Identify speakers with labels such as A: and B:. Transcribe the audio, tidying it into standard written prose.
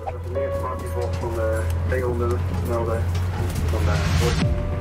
A: Als er meer informatie volgt van de 200 melden, dan wordt